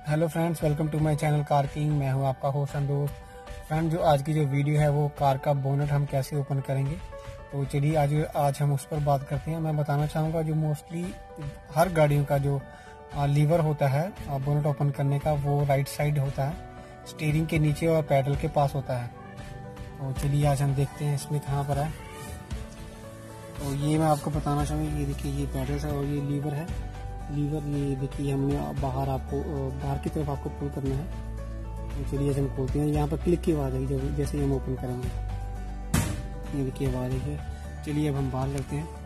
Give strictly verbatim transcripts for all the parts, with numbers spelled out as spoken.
Hello friends, welcome to my channel car king. मैं हूं आपका होस्ट एंड दोस्त। फ्रेंड, जो आज की जो वीडियो है वो कार का बोनट हम कैसे ओपन करेंगे, तो चलिए आज आज हम उस पर बात करते हैं। मैं बताना चाहूँगा जो मोस्टली हर गाड़ियों का जो लीवर होता है बोनट ओपन करने का वो राइट साइड होता है, स्टीयरिंग के नीचे और पैडल के पास होता है। तो चलिए आज हम देखते हैं इसमें कहाँ पर है। तो ये मैं आपको बताना चाहूँगा, ये देखिए ये पैडल है और ये लीवर है। लीवर ये देखिए हमने बाहर आपको बाहर की तरफ आपको पुल करना है। तो चलिए हम खोलते हैं। यहाँ पर क्लिक की आवाज़ आई जब जैसे हम ओपन करेंगे, ये देखिए आवाज़ आई है। चलिए अब हम बाहर करते हैं।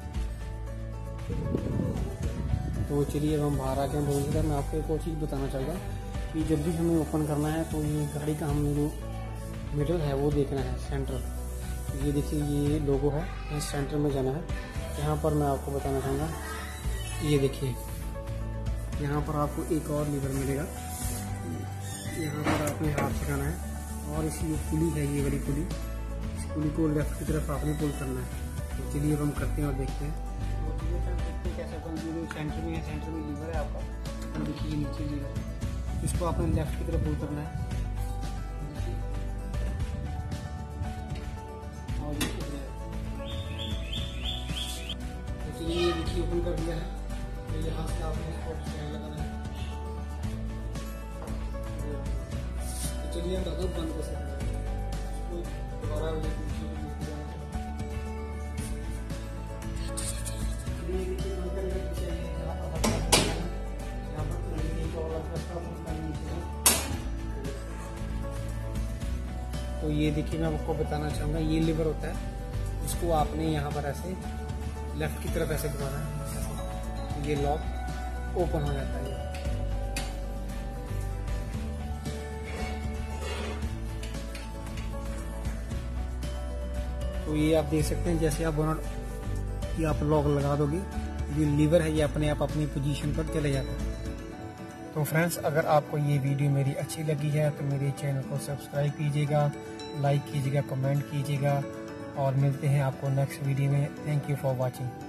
तो चलिए अब हम बाहर आ गए हैं। मैं आपको एक और चीज़ बताना चाहूँगा कि जब भी हमें ओपन करना है तो ये गाड़ी का हमें जो मिडल है वो देखना है, सेंटर। ये देखिए ये लोगो है, इस सेंटर में जाना है। यहाँ पर मैं आपको बताना चाहूँगा, ये देखिए यहाँ पर आपको एक और लीवर मिलेगा। यहाँ पर आपने हाथ लगाना है और इसी पुली है, ये वाली पुली, इस पुली को लेफ्ट की तरफ आपने पुल करना है। तो चलिए अब हम करते हैं और देखते हैं। तो चलिए सर देखते हैं कैसे अपन जो सेंटर में है, सेंटर में लीवर है आपका। तो देखिए नीचे लीवर, इसको आपने लेफ्ट की तरफ पुल करना है और तो चलिए देखिए ओपन कर दिया है। तो यहाँ से आपने इसको स्टैंड लगाना है। तो चलिए हम रखो बंद कर सकते हैं इसको दोबारा। तो ये देखिए मैं आपको बताना चाहूँगा, ये लीवर होता है, इसको आपने यहाँ पर ऐसे लेफ्ट की तरफ ऐसे घुमाना है, ये लॉक ओपन हो जाता है। तो ये आप देख सकते हैं, जैसे आप बोनट ये आप लॉक लगा दोगे, ये लीवर है ये अपने आप अपनी पोजीशन पर चले जाता है। तो फ्रेंड्स, अगर आपको ये वीडियो मेरी अच्छी लगी है तो मेरे चैनल को सब्सक्राइब कीजिएगा, लाइक कीजिएगा, कमेंट कीजिएगा और मिलते हैं आपको नेक्स्ट वीडियो में। Thank you for watching.